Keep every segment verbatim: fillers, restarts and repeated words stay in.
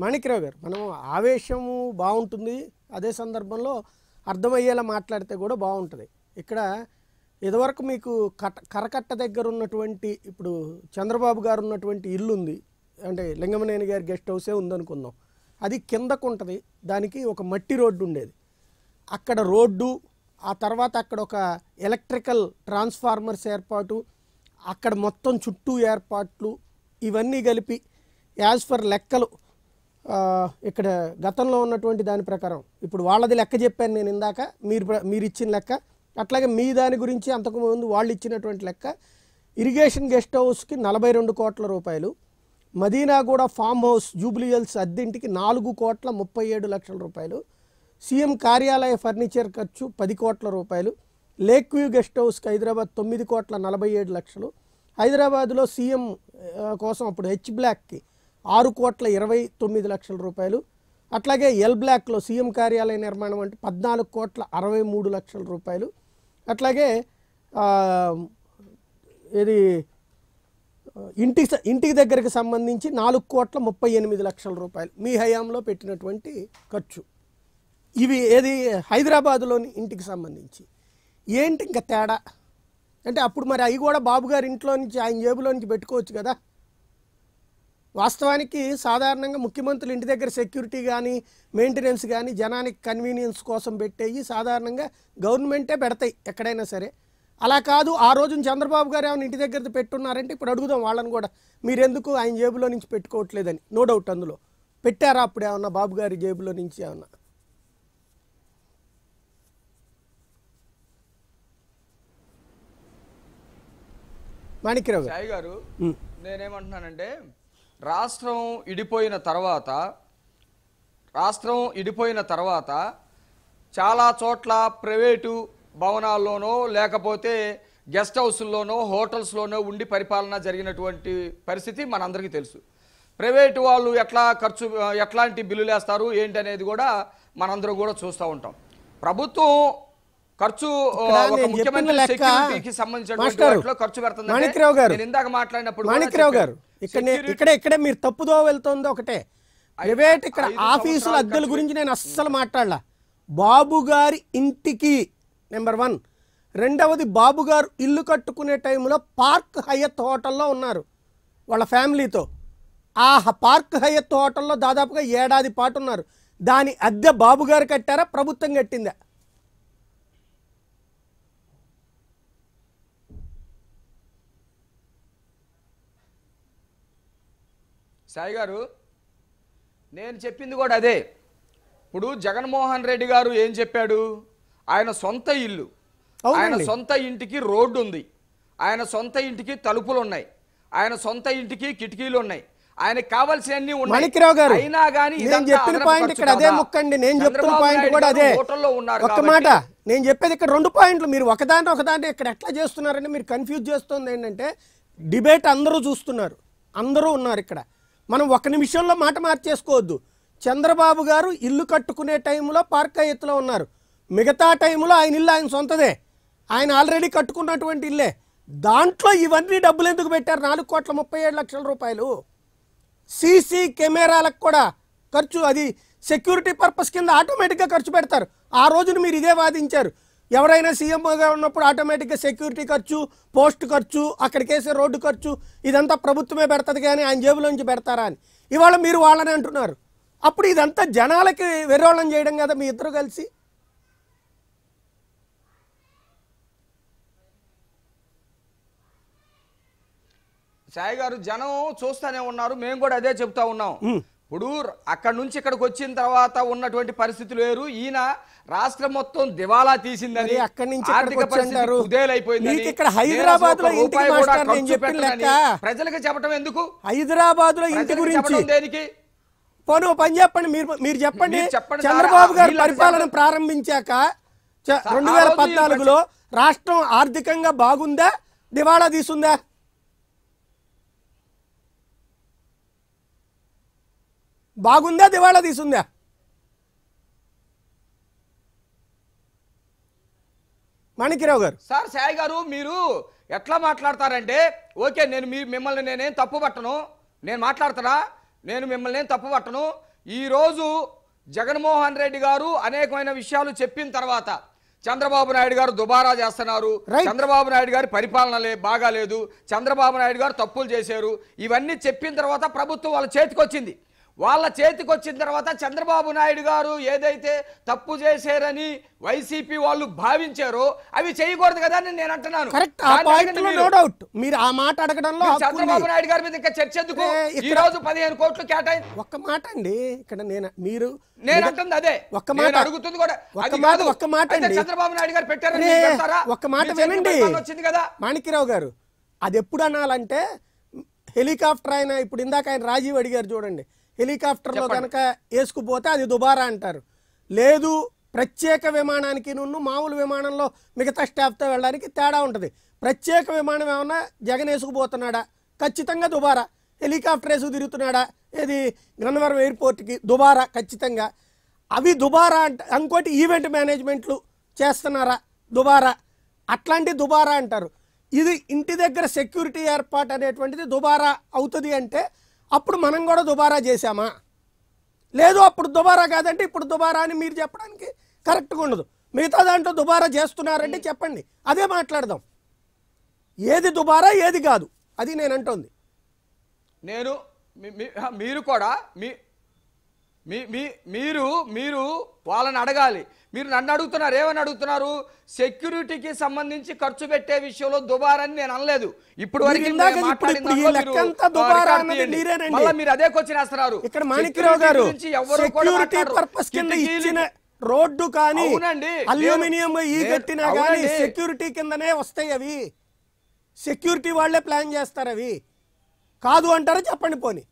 మాణిక్యరావు గారు, మనం ఆవేశము బాగుంటుంది, అదే సందర్భంలో అర్థమయ్యేలా మాట్లాడితే కూడా బాగుంటుంది. ఇక్కడ ఇదివరకు మీకు కట కరకట్ట దగ్గర ఉన్నటువంటి ఇప్పుడు చంద్రబాబు గారు ఉన్నటువంటి ఇల్లు ఉంది, అంటే లింగమనేని గారి గెస్ట్ హౌసే ఉందనుకుందాం. అది కిందకు ఉంటుంది, దానికి ఒక మట్టి రోడ్డు ఉండేది. అక్కడ రోడ్డు, ఆ తర్వాత అక్కడ ఒక ఎలక్ట్రికల్ ట్రాన్స్ఫార్మర్స్ ఏర్పాటు, అక్కడ మొత్తం చుట్టూ ఏర్పాట్లు, ఇవన్నీ కలిపి యాజ్ ఫర్ లెక్కలు ఇక్కడ గతంలో ఉన్నటువంటి దాని ప్రకారం ఇప్పుడు వాళ్ళది లెక్క చెప్పాను నేను ఇందాక, మీరు మీరు ఇచ్చిన లెక్క, అట్లాగే మీ దాని గురించి అంతకుముందు వాళ్ళు ఇచ్చినటువంటి లెక్క. ఇరిగేషన్ గెస్ట్ హౌస్కి నలభై రెండు కోట్ల రూపాయలు, మదీనాగూడ ఫామ్ హౌస్ జూబ్లీహిల్స్ అద్దెంటికి నాలుగు కోట్ల ముప్పై ఏడు లక్షల రూపాయలు, సీఎం కార్యాలయ ఫర్నిచర్ ఖర్చు పది కోట్ల రూపాయలు, లేక్ వ్యూ గెస్ట్ హౌస్కి హైదరాబాద్ తొమ్మిది కోట్ల నలభై ఏడు లక్షలు, హైదరాబాద్లో సీఎం కోసం అప్పుడు హెచ్ బ్లాక్కి ఆరు కోట్ల ఇరవై తొమ్మిది లక్షల రూపాయలు, అట్లాగే ఎల్ బ్లాక్లో సీఎం కార్యాలయ నిర్మాణం అంటే పద్నాలుగు కోట్ల అరవై మూడు లక్షల రూపాయలు, అట్లాగే ఇది ఇంటి ఇంటికి దగ్గరికి సంబంధించి నాలుగు కోట్ల ముప్పై ఎనిమిది లక్షల రూపాయలు మీ హయాంలో పెట్టినటువంటి ఖర్చు. ఇవి ఏది హైదరాబాదులోని ఇంటికి సంబంధించి. ఏంటి ఇంకా తేడా అంటే అప్పుడు మరి అవి కూడా బాబు గారి ఇంట్లో నుంచి ఆయన జేబులో నుంచి పెట్టుకోవచ్చు కదా. వాస్తవానికి సాధారణంగా ముఖ్యమంత్రులు ఇంటి దగ్గర సెక్యూరిటీ కానీ మెయింటెనెన్స్ కానీ జనానికి కన్వీనియన్స్ కోసం పెట్టేవి సాధారణంగా గవర్నమెంటే పెడతాయి ఎక్కడైనా సరే. అలా కాదు, ఆ రోజున చంద్రబాబు గారు ఏమైనా ఇంటి దగ్గర పెట్టున్నారంటే ఇప్పుడు అడుగుదాం వాళ్ళని కూడా, మీరెందుకు ఆయన జేబులో నుంచి పెట్టుకోవట్లేదని. నో డౌట్ అందులో పెట్టారా అప్పుడు ఏమన్నా బాబు గారి జేబులో నుంచి ఏమన్నా? మాణిక్యరావు గారు, నేనేమంటున్నానంటే రాష్ట్రం ఇడిపోయిన తర్వాత రాష్ట్రం ఇడిపోయిన తర్వాత చాలా చోట్ల ప్రైవేటు భవనాల్లోనో లేకపోతే గెస్ట్ హౌస్ల్లోనో హోటల్స్లోనో ఉండి పరిపాలన జరిగినటువంటి పరిస్థితి మనందరికీ తెలుసు. ప్రైవేటు వాళ్ళు ఎట్లా ఖర్చు ఎట్లాంటి బిల్లులు వేస్తారు ఏంటి అనేది కూడా మనందరం కూడా చూస్తూ ఉంటాం. ప్రభుత్వం ఖర్చు సెక్యూరిటీకి సంబంధించిన ఖర్చు పెడుతుంది. మాణిక్యరావు గారు ఇందాక మాట్లాడినప్పుడు మాణిక్యరావు గారు ఇక్కడ ఇక్కడే ఇక్కడే మీరు తప్పుదో వెళ్తుందో ఒకటే. ప్రైవేట్ ఇక్కడ ఆఫీసుల అద్దెల గురించి నేను అస్సలు మాట్లాడలా. బాబు గారి ఇంటికి నెంబర్ వన్. రెండవది, బాబు గారు ఇల్లు కట్టుకునే టైంలో పార్క్ హయత్ హోటల్లో ఉన్నారు వాళ్ళ ఫ్యామిలీతో. ఆ పార్క్ హయత్ హోటల్లో దాదాపుగా ఏడాది పాటు ఉన్నారు. దాని అద్దె బాబు గారు కట్టారా, ప్రభుత్వం కట్టిందా? సాయి గారు, నేను చెప్పింది కూడా అదే. ఇప్పుడు జగన్మోహన్ రెడ్డి గారు ఏం చెప్పాడు? ఆయన సొంత ఇల్లు, ఆయన సొంత ఇంటికి రోడ్డు ఉంది, ఆయన సొంత ఇంటికి తలుపులు ఉన్నాయి, ఆయన సొంత ఇంటికి కిటికీలు ఉన్నాయి, ఆయనకు కావాల్సినన్ని ఉన్నాయి. మాణిక్యరావు గారు, అయినా కానీ నేను చెప్పిన పాయింట్ ఇక్కడ అదే ముక్కండి. నేను చెప్తున్న పాయింట్ కూడా అదే. ఒక మాట నేను చెప్పేది ఇక్కడ రెండు పాయింట్లు. మీరు ఒకదాంట్లో ఒకదాంట్లో ఇక్కడ ఎట్లా చేస్తున్నారంటే మీరు కన్ఫ్యూజ్ చేస్తుంది ఏంటంటే, డిబేట్ అందరూ చూస్తున్నారు, అందరూ ఉన్నారు ఇక్కడ. మనం ఒక నిమిషంలో మాట మార్చేసుకోవద్దు. చంద్రబాబు గారు ఇల్లు కట్టుకునే టైంలో పార్క్ హయత్లో ఉన్నారు, మిగతా టైంలో ఆయన ఇల్లు ఆయన సొంతదే, ఆయన ఆల్రెడీ కట్టుకున్నటువంటి ఇల్లే. దాంట్లో ఇవన్నీ డబ్బులు ఎందుకు పెట్టారు? నాలుగు కోట్ల ముప్పై ఏడు లక్షల రూపాయలు సీసీ కెమెరాలకు కూడా ఖర్చు, అది సెక్యూరిటీ పర్పస్ కింద ఆటోమేటిక్గా ఖర్చు పెడతారు. ఆ రోజున మీరు ఇదే వాదించారు. ఎవరైనా సీఎంగా ఉన్నప్పుడు ఆటోమేటిక్గా సెక్యూరిటీ ఖర్చు, పోస్ట్ ఖర్చు, అక్కడికేసే రోడ్డు ఖర్చు ఇదంతా ప్రభుత్వమే పెడతది కానీ ఆయన జేబులోంచి పెడతారా అని. ఇవాళ మీరు వాళ్ళని అంటున్నారు. అప్పుడు ఇదంతా జనాలకి వెర్రోళం చేయడం కదా మీ ఇద్దరు కలిసి. సాయి గారు, జనం చూస్తూనే ఉన్నారు, మేము కూడా అదే చెప్తా ఉన్నాం. ఇప్పుడు అక్కడ నుంచి ఇక్కడికి వచ్చిన తర్వాత ఉన్నటువంటి పరిస్థితులు వేరు. ఈయన రాష్ట్రం మొత్తం దివాలా తీసిందని, అక్కడి నుంచి ఆర్థిక పరిస్థితి కుదేలైపోయిందని, హైదరాబాద్ లో ప్రజలకు చెప్పడం ఎందుకు? హైదరాబాద్ లో ఇంటి గురించి దేనికి? పోను పని చెప్పండి, మీరు మీరు చెప్పండి. చంద్రబాబు గారు పరిపాలన ప్రారంభించాక రెండు వేల పద్నాలుగులో రాష్ట్రం ఆర్థికంగా బాగుందా, దివాళా తీసుందా? బాగుందా, దివాళా తీసుందా? మాణిక్యరావు గారు. సార్ సాయి గారు, మీరు ఎట్లా మాట్లాడతారంటే, ఓకే నేను మీ మిమ్మల్ని నేనేం తప్పు పట్టను, నేను మాట్లాడుతున్నా, నేను మిమ్మల్ని ఏం తప్పు పట్టను, ఈరోజు జగన్మోహన్ రెడ్డి గారు అనేకమైన విషయాలు చెప్పిన తర్వాత చంద్రబాబు నాయుడు గారు దుబారా చేస్తున్నారు, చంద్రబాబు నాయుడు గారి పరిపాలన లే బాగాలేదు, చంద్రబాబు నాయుడు గారు తప్పులు చేశారు, ఇవన్నీ చెప్పిన తర్వాత ప్రభుత్వం వాళ్ళ చేతికి వచ్చింది. వాళ్ళ చేతికి వచ్చిన తర్వాత చంద్రబాబు నాయుడు గారు ఏదైతే తప్పు చేశారని వైసీపీ వాళ్ళు భావించారో అవి చేయకూడదు కదా అని నేను అంటున్నాను. మీరు ఆ మాట అడగడంలో చంద్రబాబు నాయుడు గారి మీద ఇంకా చర్చ ఎందుకు? ఈ రోజు పదిహేను కోట్లు కేటాయి ఒక్క మాట అండి ఇక్కడ నేను మీరు నేను అంటుంది అదే ఒక్క మాట అడుగుతుంది కూడా ఒక్క మాట ఒక్క మాట అండి చంద్రబాబు నాయుడు గారు పెట్టారని ఒక్క మాట వినండి వచ్చింది కదా మాణిక్యరావు గారు. అది ఎప్పుడు అనాలంటే హెలికాప్టర్ ఆయన ఇప్పుడు ఇందాక ఆయన రాజీవ్ అడిగారు చూడండి, హెలికాప్టర్లో కనుక వేసుకుపోతే అది దుబారా అంటారు. లేదు ప్రత్యేక విమానానికి నున్ను మామూలు విమానంలో మిగతా స్టాఫ్తో వెళ్ళడానికి తేడా ఉంటుంది. ప్రత్యేక విమానం ఏమన్నా జగన్ వేసుకుపోతున్నాడా? ఖచ్చితంగా దుబారా. హెలికాప్టర్ వేసుకు తిరుగుతున్నాడా? ఇది గన్నవరం ఎయిర్పోర్ట్కి దుబారా ఖచ్చితంగా. అవి దుబారా అంట. ఇంకోటి ఈవెంట్ మేనేజ్మెంట్లు చేస్తున్నారా? దుబారా. అట్లాంటి దుబారా అంటారు. ఇది ఇంటి దగ్గర సెక్యూరిటీ ఏర్పాటు అనేటువంటిది దుబారా అవుతుంది అంటే అప్పుడు మనం కూడా దుబారా చేశామా? లేదు అప్పుడు దుబారా కాదంటే ఇప్పుడు దుబారా అని మీరు చెప్పడానికి కరెక్ట్గా ఉండదు. మిగతా దాంట్లో దుబారా చేస్తున్నారంటే చెప్పండి, అదే మాట్లాడదాం. ఏది దుబారా ఏది కాదు అది నేను అంటోంది. నేను మీరు కూడా మీ మీరు మీరు వాళ్ళని అడగాలి. మీరు నన్ను అడుగుతున్నారు, ఏమని అడుగుతున్నారు? సెక్యూరిటీకి సంబంధించి ఖర్చు పెట్టే విషయంలో దుబారని నేను అనలేదు. ఇప్పుడు వరకు మీరు అదే క్వశ్చన్ వేస్తున్నారు. ఇక్కడ మాణిక్యరావు గారు సెక్యూరిటీ పర్పస్ కింద ఇచ్చిన రోడ్డు కానీ అల్యూమినియం ఈ కట్టినా కానీ సెక్యూరిటీ కిందనే వస్తాయి. అవి సెక్యూరిటీ వాళ్ళే ప్లాన్ చేస్తారు. అవి కాదు అంటారా? చెప్పండి పోనీ.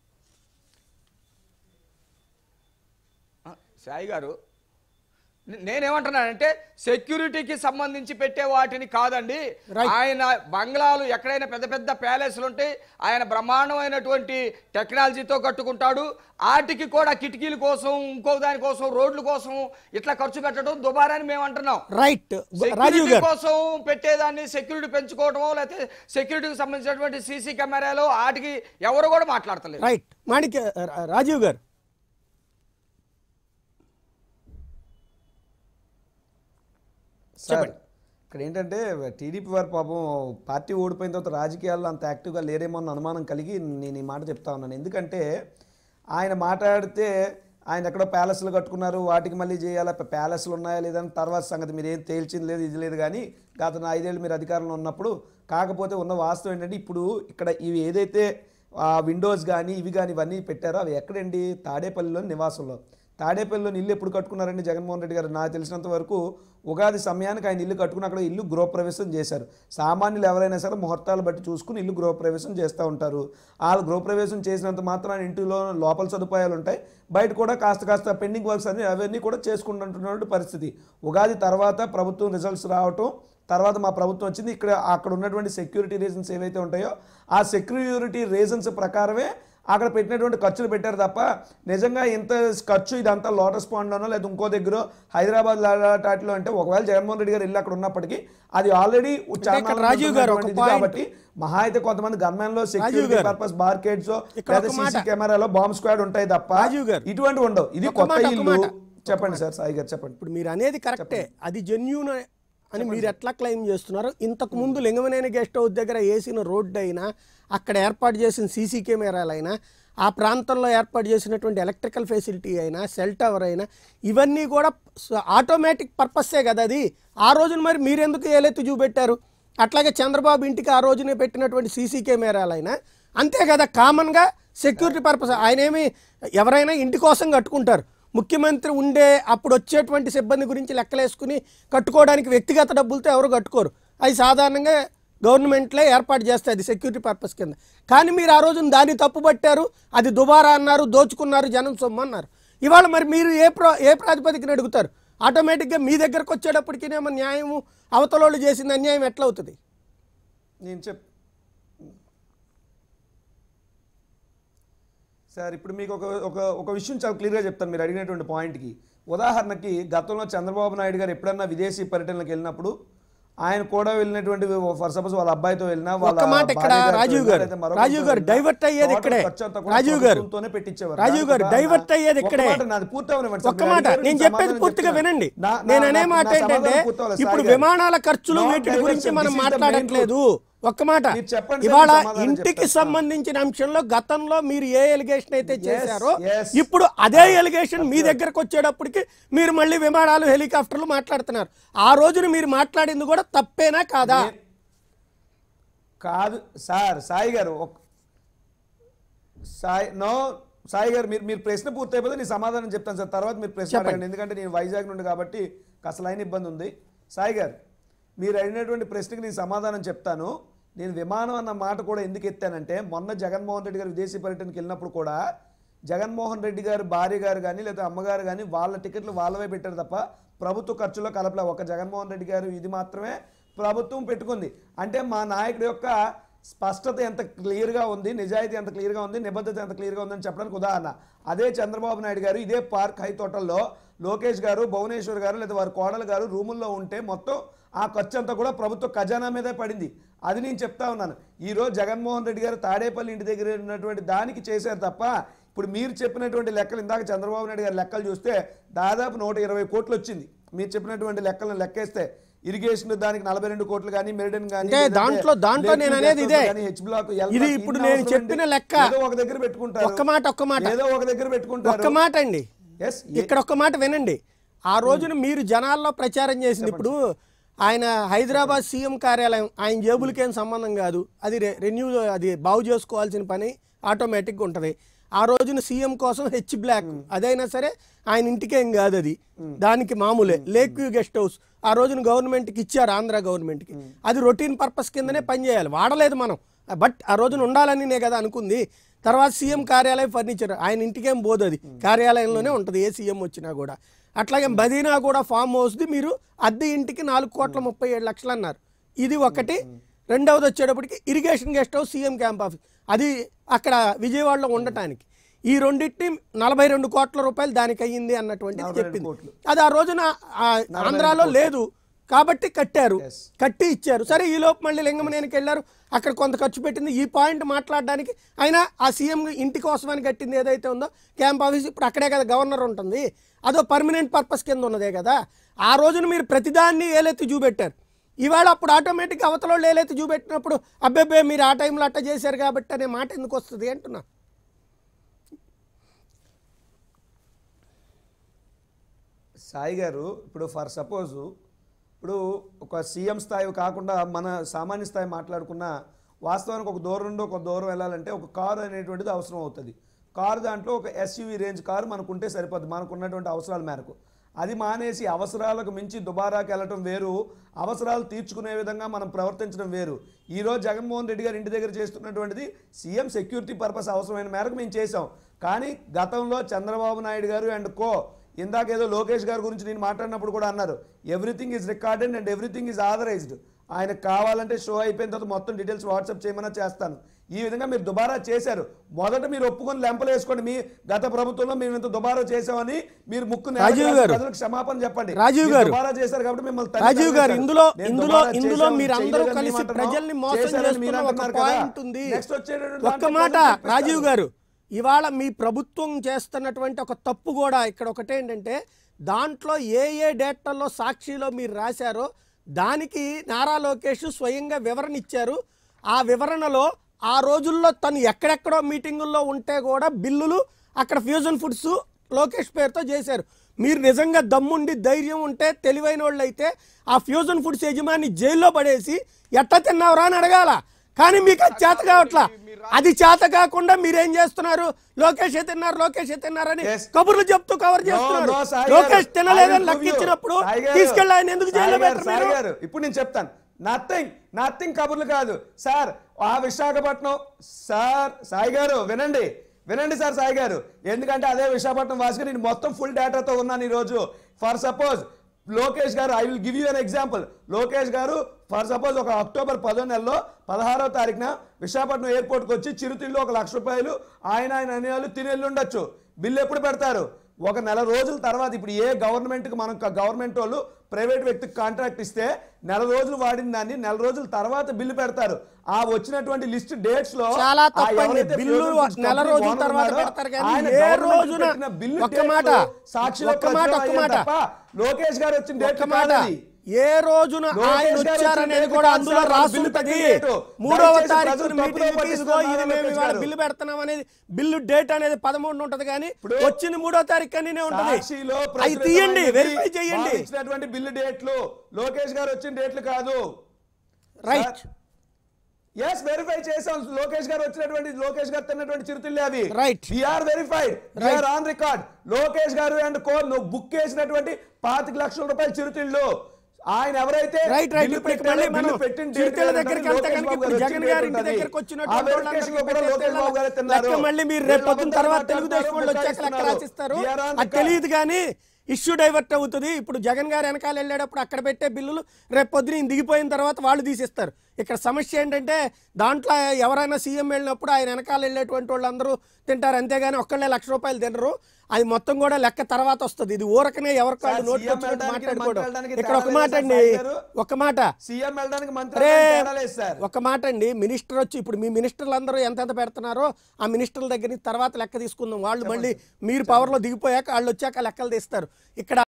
సాయి గారు నేనేమంటున్నానంటే సెక్యూరిటీకి సంబంధించి పెట్టే వాటిని కాదండి. ఆయన బంగ్లాలు ఎక్కడైనా పెద్ద పెద్ద ప్యాలెస్లు ఉంటాయి, ఆయన బ్రహ్మాండమైనటువంటి టెక్నాలజీతో కట్టుకుంటాడు. వాటికి కూడా కిటికీల కోసం ఇంకో దాని కోసం రోడ్ల కోసం ఇట్లా ఖర్చు పెట్టడం దుబారా అని మేము అంటున్నాం. రైట్. సెక్యూరిటీ కోసం పెట్టేదాన్ని సెక్యూరిటీ పెంచుకోవడమో లేకపోతే సెక్యూరిటీకి సంబంధించినటువంటి సీసీ కెమెరాలు వాటికి ఎవరు కూడా మాట్లాడతలేదు. రైట్. మాణిక్య రాజీవ్ గారు సార్ ఇక్కడ ఏంటంటే టీడీపీ వారు పాపం పార్టీ ఓడిపోయిన తర్వాత రాజకీయాల్లో అంత యాక్టివ్గా లేరేమో అన్న అనుమానం కలిగి నేను ఈ మాట చెప్తా ఉన్నాను. ఎందుకంటే ఆయన మాట్లాడితే ఆయన ఎక్కడో ప్యాలెస్లు కట్టుకున్నారు, వాటికి మళ్ళీ చేయాలా, ప్యాలెస్లు ఉన్నాయా లేదని తర్వాత సంగతి మీరు ఏం తేల్చింది లేదు, ఇది లేదు. కానీ గత ఐదేళ్ళు మీరు అధికారంలో ఉన్నప్పుడు కాకపోతే ఉన్న వాస్తవం ఏంటంటే ఇప్పుడు ఇక్కడ ఇవి ఏదైతే విండోస్ కానీ ఇవి కానీ ఇవన్నీ పెట్టారో అవి ఎక్కడండి? తాడేపల్లిలో నివాసంలో. తాడేపల్లిలో ఇల్లు ఎప్పుడు కట్టుకున్నారండి జగన్మోహన్ రెడ్డి గారు? నాకు తెలిసినంత వరకు ఉగాది సమయానికి ఆయన ఇల్లు కట్టుకుని అక్కడ ఇల్లు గృహప్రవేశం చేశారు. సామాన్యులు ఎవరైనా సరే ముహూర్తాలు బట్టి చూసుకుని ఇల్లు గృహప్రవేశం చేస్తూ ఉంటారు. ఆ గృహప్రవేశం చేసినంత మాత్రాన ఇంటిలో లోపల సదుపాయాలు ఉంటాయి, బయట కూడా కాస్త కాస్త పెండింగ్ వర్క్స్ అన్ని అవన్నీ కూడా చేసుకుంటున్నటువంటి పరిస్థితి. ఉగాది తర్వాత ప్రభుత్వం రిజల్ట్స్ రావటం తర్వాత మా ప్రభుత్వం వచ్చింది. ఇక్కడ అక్కడ ఉన్నటువంటి సెక్యూరిటీ రీజన్స్ ఏవైతే ఉంటాయో ఆ సెక్యూరిటీ రీజన్స్ ప్రకారమే అక్కడ పెట్టినటువంటి ఖర్చులు పెట్టారు తప్ప నిజంగా ఇంత ఖర్చు ఇదంతా లోటస్ పాండ్లోనో లేదా ఇంకో దగ్గర హైదరాబాద్ లాటాట్లో అంటే ఒకవేళ జగన్మోహన్ రెడ్డి గారు ఇల్లు అక్కడ ఉన్నప్పటికీ అది ఆల్రెడీ కాబట్టి మహా అయితే కొంతమంది గన్మెన్లో సెక్యూరిటీ పర్పస్ బార్కెట్స్ లేదా సీసీ కెమెరాలో బాంబ్ స్క్వాడ్ ఉంటాయి తప్ప ఇటువంటి ఉండవు. ఇది కొత్త ఇల్లు. చెప్పండి సార్ సాయి గారు చెప్పండి. ఇప్పుడు మీరు అనేది కరెక్టే, అది జెన్యూన్ అని మీరు ఎట్లా క్లెయిమ్ చేస్తున్నారు? ఇంతకు ముందు లింగమనేని గెస్ట్ హౌస్ దగ్గర వేసిన రోడ్డు అయినా అక్కడ ఏర్పాటు చేసిన సీసీ కెమెరాలైనా ఆ ప్రాంతంలో ఏర్పాటు చేసినటువంటి ఎలక్ట్రికల్ ఫెసిలిటీ అయినా సెల్ టవర్ అయినా ఇవన్నీ కూడా ఆటోమేటిక్ పర్పస్సే కదా అది. ఆ రోజున మరి మీరెందుకు ఏలెత్తి చూపెట్టారు? అట్లాగే చంద్రబాబు ఇంటికి ఆ రోజునే పెట్టినటువంటి సీసీ కెమెరాలైనా అంతే కదా, కామన్గా సెక్యూరిటీ పర్పస్. ఆయన ఏమి ఎవరైనా ఇంటి కోసం కట్టుకుంటారు, ముఖ్యమంత్రి ఉండే అప్పుడు వచ్చేటువంటి సిబ్బంది గురించి లెక్కలేసుకుని కట్టుకోవడానికి వ్యక్తిగత డబ్బులతో ఎవరు కట్టుకోరు. అది సాధారణంగా గవర్నమెంట్లే ఏర్పాటు చేస్తాయి, అది సెక్యూరిటీ పర్పస్ కింద. కానీ మీరు ఆ రోజున దాన్ని తప్పుపట్టారు, అది దుబారా అన్నారు, దోచుకున్నారు, జనం సొమ్ము అన్నారు. ఇవాళ మరి మీరు ఏ ప్రా ఏ ప్రాతిపదికన అడుగుతారు? ఆటోమేటిక్గా మీ దగ్గరకు వచ్చేటప్పటికేమో న్యాయము అవతలోళ్ళు చేసిన అన్యాయం ఎట్లా అవుతుంది? నేను చెప్ సార్ ఇప్పుడు మీకు ఒక ఒక ఒక విషయం చాలా క్లియర్గా చెప్తాను మీరు అడిగినటువంటి పాయింట్కి. ఉదాహరణకి గతంలో చంద్రబాబు నాయుడు గారు ఎప్పుడన్నా విదేశీ పర్యటనలకు వెళ్ళినప్పుడు ఆయన కూడా వెళ్ళినటువంటి ఫర్ సపోజ్ వాళ్ళ అబ్బాయితో వెళ్ళినా ఒక్క మాట ఇక్కడ రాజీవ్ గారు రాజీవ్ గారు డైవర్ట్ అయ్యేది ఇక్కడే రాజీవ్ గారు రాజీవ్ గారు డైవర్ట్ అయ్యేది ఇక్కడే ఒక్క మాట నేను చెప్పేది పూర్తిగా వినండి. నేను అనే మాట ఏంటంటే ఇప్పుడు విమానాల ఖర్చులు వీటి గురించి మనం మాట్లాడట్లేదు. ఒక్క మాట, ఇవాళ ఇంటికి సంబంధించిన అంశంలో గతంలో మీరు ఏ ఎలిగేషన్ అయితే చేశారో ఇప్పుడు అదే ఎలిగేషన్ మీ దగ్గరకు వచ్చేటప్పటికి మీరు మళ్ళీ విమానాలు హెలికాప్టర్లు మాట్లాడుతున్నారు. ఆ రోజున మీరు మాట్లాడింది కూడా తప్పేనా కాదా? కాదు సార్. సాయి గారు సాయి నో సాయి గారు మీరు మీరు ప్రశ్న పూర్తి అయిపోతే నేను సమాధానం చెప్తాను సార్. తర్వాత మీరు ప్రశ్న అడగండి, ఎందుకంటే నేను వైజాగ్ నుండి కాబట్టి అసలు అయిన ఇబ్బంది ఉంది. సాయి గారు మీరు అడిగినటువంటి ప్రశ్నకి నేను సమాధానం చెప్తాను. నేను విమానం అన్న మాట కూడా ఎందుకు ఎత్తానంటే మొన్న జగన్మోహన్ రెడ్డి గారు విదేశీ పర్యటనకి వెళ్ళినప్పుడు కూడా జగన్మోహన్ రెడ్డి గారు భార్య గారు కానీ లేదా అమ్మగారు కానీ వాళ్ళ టికెట్లు వాళ్ళవే పెట్టారు తప్ప ప్రభుత్వ ఖర్చులో కలపలే. ఒక జగన్మోహన్ రెడ్డి గారు ఇది మాత్రమే ప్రభుత్వం పెట్టుకుంది. అంటే మా నాయకుడి యొక్క స్పష్టత ఎంత క్లియర్గా ఉంది, నిజాయితీ ఎంత క్లియర్గా ఉంది, నిబద్ధత ఎంత క్లియర్గా ఉందని చెప్పడానికి ఉదాహరణ. అదే చంద్రబాబు నాయుడు గారు ఇదే పార్క్ హై తోటల్లో లోకేష్ గారు భువనేశ్వర్ గారు లేదా వారి కోడలు గారు రూముల్లో ఉంటే మొత్తం ఆ ఖర్చు అంతా కూడా ప్రభుత్వ ఖజానా మీదే పడింది. అది నేను చెప్తా ఉన్నాను. ఈరోజు జగన్మోహన్ రెడ్డి గారు తాడేపల్లి ఇంటి దగ్గర ఉన్నటువంటి దానికి చేశారు తప్ప ఇప్పుడు మీరు చెప్పినటువంటి లెక్కలు ఇందాక చంద్రబాబు నాయుడు గారి లెక్కలు చూస్తే దాదాపు నూట ఇరవై కోట్లు వచ్చింది. మీరు చెప్పినటువంటి లెక్కలను లెక్కేస్తే ఇరిగేషన్ దానికి నలభై రెండు కోట్లు కానీ మెరిడన్ కానీ దాంట్లో దాంట్లో నేను అనేది ఇదే హెచ్ బ్లాక్ ఇది ఇప్పుడు నేను చెప్పిన లెక్క ఏదో ఒక దగ్గర పెట్టుకుంటారు. ఒక్క మాట ఒక్క మాట ఏదో ఒక దగ్గర పెట్టుకుంటారు. ఒక్క మాట అండి, ఇక్కడ ఒక్క మాట వినండి. ఆ రోజున మీరు జనాల్లో ప్రచారం చేసింది ఇప్పుడు ఆయన హైదరాబాద్ సీఎం కార్యాలయం ఆయన జేబులకేం సంబంధం కాదు, అది రెన్యూ అది బాగు చేసుకోవాల్సిన పని ఆటోమేటిక్గా ఉంటుంది. ఆ రోజున సీఎం కోసం హెచ్ బ్లాక్ అదైనా సరే ఆయన ఇంటికేం కాదు, అది దానికి మామూలే. లేక్ వ్యూ గెస్ట్ హౌస్ ఆ రోజున గవర్నమెంట్కి ఇచ్చారు, ఆంధ్ర గవర్నమెంట్కి. అది రొటీన్ పర్పస్ కిందనే పనిచేయాలి, వాడలేదు మనం, బట్ ఆ రోజున ఉండాలని నే కదా అనుకుంది. తర్వాత సీఎం కార్యాలయం ఫర్నిచర్ ఆయన ఇంటికేం పోదు, అది కార్యాలయంలోనే ఉంటుంది ఏ సీఎం వచ్చినా కూడా. అట్లాగే మదీనా కూడా ఫామ్ హౌస్ది మీరు అద్దె ఇంటికి నాలుగు కోట్ల ముప్పై ఏడు లక్షలు అన్నారు. ఇది ఒకటి. రెండవది వచ్చేటప్పటికి irrigation guest house CM camp office అది అక్కడ విజయవాడలో ఉండటానికి ఈ రెండింటిని నలభై రెండు కోట్ల రూపాయలు దానికి అయ్యింది అన్నటువంటిది చెప్పింది. అది ఆ రోజున ఆంధ్రాలో లేదు కాబట్టి కట్టారు, కట్టి ఇచ్చారు. సరే ఈలోపు మళ్ళీ లింగమనేనికి వెళ్ళారు, అక్కడ కొంత ఖర్చు పెట్టింది. ఈ పాయింట్ మాట్లాడడానికి అయినా ఆ సీఎం ఇంటి కోసమని కట్టింది ఏదైతే ఉందో క్యాంప్ ఆఫీస్ ఇప్పుడు అక్కడే కదా గవర్నర్ ఉంటుంది, అదో పర్మనెంట్ పర్పస్ కింద ఉన్నదే కదా. ఆ రోజున మీరు ప్రతిదాన్ని ఏలెత్తి చూపెట్టారు. ఇవాళ అప్పుడు ఆటోమేటిక్గా అవతల వాళ్ళు ఏలెత్తి చూపెట్టినప్పుడు అబ్బెబ్బే మీరు ఆ టైంలో అట్ట చేశారు కాబట్టి అనే మాట ఎందుకు వస్తుంది అంటున్నా. సాయి గారు ఇప్పుడు ఫర్ సపోజ్ ఇప్పుడు ఒక సీఎం స్థాయి కాకుండా మన సామాన్య స్థాయి మాట్లాడుకున్న వాస్తవానికి ఒక దూరం నుండి ఒక దూరం వెళ్ళాలంటే ఒక కారు అనేటువంటిది అవసరం అవుతుంది. కారు దాంట్లో ఒక ఎస్యూవీ రేంజ్ కారు మనకుంటే సరిపోద్ది మనకు ఉన్నటువంటి అవసరాల మేరకు. అది మానేసి అవసరాలకు మించి దుబారాకి వెళ్ళటం వేరు, అవసరాలు తీర్చుకునే విధంగా మనం ప్రవర్తించడం వేరు. ఈరోజు జగన్మోహన్ రెడ్డి గారు ఇంటి దగ్గర చేస్తున్నటువంటిది సీఎం సెక్యూరిటీ పర్పస్ అవసరమైన మేరకు మేము చేసాం. కానీ గతంలో చంద్రబాబు నాయుడు గారు అండ్ కో ఇందాక ఏదో లోకేష్ గారి గురించి నేను మాట్లాడినప్పుడు కూడా అన్నారు everything is recorded and everything is authorised. ఆయనకు కావాలంటే షో అయిపోయిన తర్వాత మొత్తం డీటెయిల్స్ వాట్సాప్ చేయమన్నా చేస్తాను. ఈ విధంగా మీరు దుబారా చేశారు. మొదట మీరు ఒప్పుకొని లెంపలు వేసుకోండి, మీ గత ప్రభుత్వంలో మేము ఇంత దుబారా చేసామని మీరు ముక్కు ప్రజలకు క్షమాపణ చెప్పండి. రాజీవ్ గారు దుబారా చేశారు కాబట్టి మిమ్మల్ని రాజీవ్ గారు ఇందులో ఇందులో ఇందులో మీరు అందరూ కలిసి ప్రజల్ని మోసం చేస్తున్న ఒక పాయింట్ ఉంది. ఒక్క మాట రాజీవ్ గారు, ఇవాళ మీ ప్రభుత్వం చేస్తున్నటువంటి ఒక తప్పు కూడా ఇక్కడ ఒకటేంటంటే దాంట్లో ఏ ఏ డేటాల్లో సాక్షిలో మీరు రాశారో దానికి నారా లోకేష్ స్వయంగా వివరణ ఇచ్చారు. ఆ వివరణలో ఆ రోజుల్లో తను ఎక్కడెక్కడో మీటింగుల్లో ఉంటే కూడా బిల్లులు అక్కడ ఫ్యూజన్ ఫుడ్స్ లోకేష్ పేరుతో చేశారు. మీరు నిజంగా దమ్ముండి ధైర్యం ఉంటే తెలివైన వాళ్ళు అయితే ఆ ఫ్యూజన్ ఫుడ్స్ యజమాని జైల్లో పడేసి ఎట్లా తిన్నావురా అని అడగాల. కానీ మీకు అది చేత కావట్లా. అది చేత కాకుండా మీరేం చేస్తున్నారు, లోకేష్ తిన్నారు లోకేష్ తిన్నారని కబుర్లు చెప్తూ కవర్ చేస్తున్నారు. లోకేష్ తినలేదని లెక్కించినప్పుడు తీసుకెళ్ళి ఆయన ఎందుకు జైల్లో పెట్టారు? ఇప్పుడు నేను చెప్తాను. నథింగ్ నథింగ్ కబుర్లు కాదు సార్. ఆ విశాఖపట్నం సార్ సాయి గారు వినండి వినండి సార్ సాయి గారు, ఎందుకంటే అదే విశాఖపట్నం వాసిగా నేను మొత్తం ఫుల్ డేటాతో ఉన్నాను ఈరోజు. For suppose Lokesh garu, I will give you an example. Lokesh garu for suppose ఒక అక్టోబర్ పదో నెలలో పదహారో తారీఖున విశాఖపట్నం ఎయిర్పోర్ట్కి వచ్చి చిరుతిళ్ళు ఒక లక్ష రూపాయలు ఆయన ఆయన అనేవాళ్ళు తినేళ్ళు ఉండొచ్చు. బిల్లు ఎప్పుడు పెడతారు? ఒక నెల రోజుల తర్వాత ఇప్పుడు ఏ గవర్నమెంట్కి మనం గవర్నమెంట్ వాళ్ళు ప్రైవేట్ వ్యక్తికి కాంట్రాక్ట్ ఇస్తే నెల రోజులు వాడిన దాన్ని నెల రోజుల తర్వాత బిల్లు పెడతారు. ఆ వచ్చినటువంటి లిస్ట్ డేట్స్ లో చాలా తప్పండి. బిల్లు నెల రోజుల తర్వాత పెడతారు కానీ ఏ రోజున ఒక్క మాట సాక్షిలో ఒక్క మాట ఒక్క మాట లోకేష్ గారు వచ్చిన డేట్ ఒక్క మాట ఏ రోజున ఆయన వచ్చారనేది కూడా అందులో రాసుంటది. మూడవ తారీఖున మీటింగ్ ఇదిగో ఇది మేము ఇవాళ బిల్లు పెడుతున్నాం అనేది బిల్లు డేట్ అనేది పదమూడు ఉంటది కానీ వచ్చింది మూడో తారీఖు అనే ఉంటది. అవి తీయండి, వెరిఫై చేయండి. ఇచ్చినటువంటి బిల్లు డేట్లు లోకేష్ గారు వచ్చిన డేట్లు కాదు. రైట్, ఎస్ వెరిఫై చేసాం. లోకేష్ గారు వచ్చినటువంటి లోకేష్ గారు తిన్నటువంటి చిరుతిళ్ళే అవి. Right, we are verified, we are on record. Lokesh garu and కో నువ్వు బుక్ చేసినటువంటి పాతిక లక్షల రూపాయల చిరుతిళ్ళు ఆయన ఎవరైతే రైట్ రైట్ జగన్ గారి ఇంటి దగ్గరకు వచ్చినట్టు మళ్ళీ మీరు రేపు పొద్దున తర్వాత తెలుగుదేశం వాళ్ళు వచ్చాక లెక్క రాసిస్తారు. అది తెలియదు కానీ ఇష్యూ డైవర్ట్ అవుతుంది. ఇప్పుడు జగన్ గారు వెనకాల వెళ్ళేటప్పుడు అక్కడ పెట్టే బిల్లులు రేపు పొద్దున దిగిపోయిన తర్వాత వాళ్ళు తీసిస్తారు. ఇక్కడ సమస్య ఏంటంటే దాంట్లో ఎవరైనా సీఎం వెళ్ళినప్పుడు ఆయన వెనకాల వెళ్ళేటువంటి వాళ్ళందరూ తింటారు, అంతేగాని ఒక్కళ్ళే లక్ష రూపాయలు తినరు. అది మొత్తం కూడా లెక్క తర్వాత వస్తుంది. ఇది ఊరకనే ఎవరికాళ్ళు నోటికి వచ్చినట్టు మాట్లాడుకోవడం. ఇక్కడ ఒక మాట అండి, ఒక మాట ఒక మాట అండి మినిస్టర్ వచ్చి ఇప్పుడు మీ మినిస్టర్లు అందరూ ఎంతెంత పెడుతున్నారో ఆ మినిస్టర్ల దగ్గర నుంచి తర్వాత లెక్క తీసుకుందాం. వాళ్ళు మళ్ళీ మీరు పవర్లో దిగిపోయాక వాళ్ళు వచ్చాక లెక్కలు తీస్తారు. ఇక్కడ